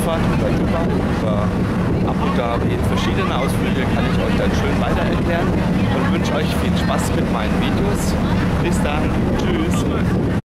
Busfahrt über Dubai, über Abu Dhabi, verschiedene Ausflüge kann ich euch dann schön weiter erklären und wünsche euch viel Spaß mit meinen Videos. Bis dann, tschüss!